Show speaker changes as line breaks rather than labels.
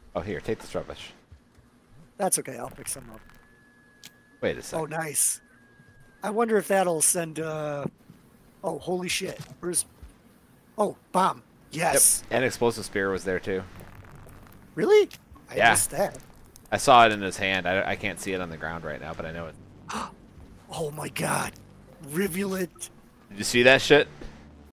Oh, here, take this rubbish.
That's okay. I'll pick some up.
Wait a
Oh,
second.
nice. I wonder if that'll send. Oh, holy shit! Where's? Oh, bomb.
Yep,
Yes.
and explosive spear was there too.
Really? I
Yeah,
missed that.
I saw it in his hand. I can't see it on the ground right now, but I know it.
Oh my god. Rivulet.
Did you see that shit?